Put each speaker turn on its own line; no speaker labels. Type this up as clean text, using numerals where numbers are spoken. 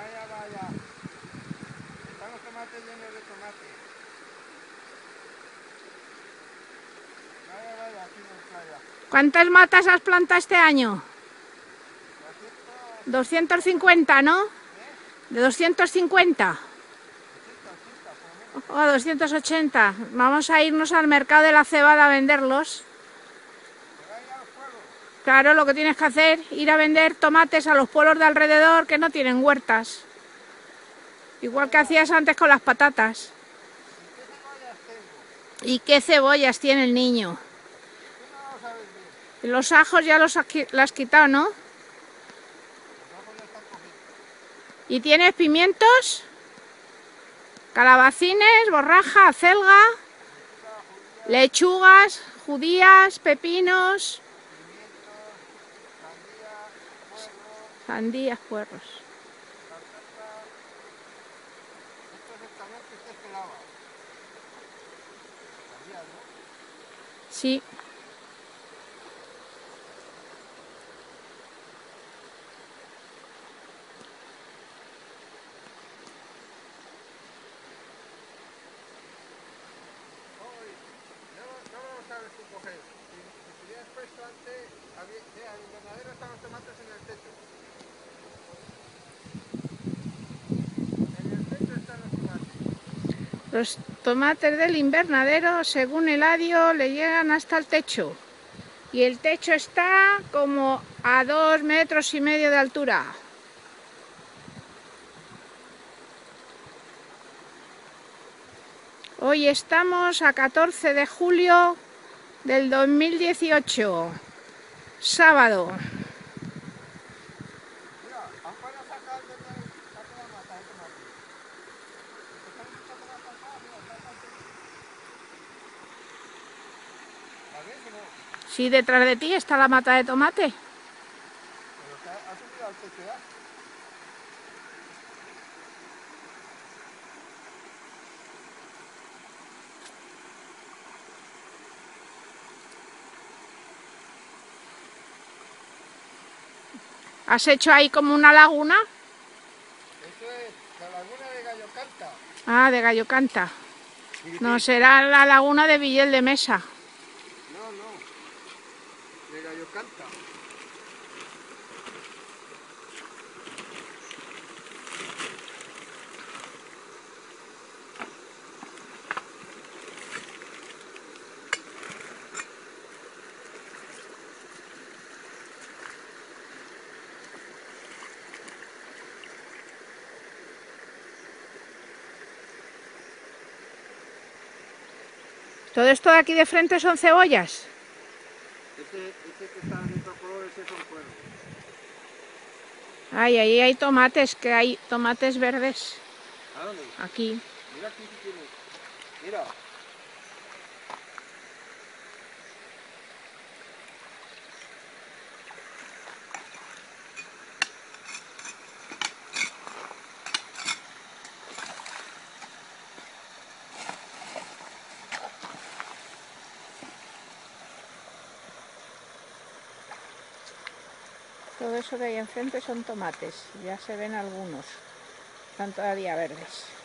Vaya, vaya. Están los tomates llenos de tomate. Vaya, vaya, aquí en la playa.
¿Cuántas matas has plantado este año? 250, ¿no? De 250.
80, por lo menos.
O 280. Vamos a irnos al mercado de la cebada a venderlos. Claro, lo que tienes que hacer, ir a vender tomates a los pueblos de alrededor que no tienen huertas. Igual que hacías antes con las patatas. ¿Y qué cebollas tiene el niño? Los ajos ya los has quitado, ¿no? ¿Y tienes pimientos? Calabacines, borraja, acelga, lechugas, judías, pepinos, sandías, puerros. Sí.
No lo sabes tú coger. Si hubieras puesto antes, el invernadero estaban los tomates en el techo. En el techo están los tomates.
Los tomates del invernadero, según Eladio, le llegan hasta el techo. Y el techo está como a 2,5 metros de altura. Hoy estamos a 14 de julio del 2018, sábado.
Mira, afuera saca el de la mata de tomate. Está mucha tomate acá, mira, está el techo. ¿La ves o no?
Sí, detrás de ti está la mata de tomate.
Pero que ha subido al techo ya.
¿Has hecho ahí como una laguna?
Eso es la laguna de Gallo Canta.
Ah, de Gallo Canta. No, será la laguna de Villel de Mesa.
No, no. De Gallo Canta.
¿Todo esto de aquí de frente son cebollas?
Ese que está de otro color, ese son cuervos.
Ay, ahí hay tomates, que hay tomates verdes.
¿A dónde?
Aquí.
Mira aquí si tiene. Mira.
Todo eso que hay enfrente son tomates. Ya se ven algunos. Están todavía verdes.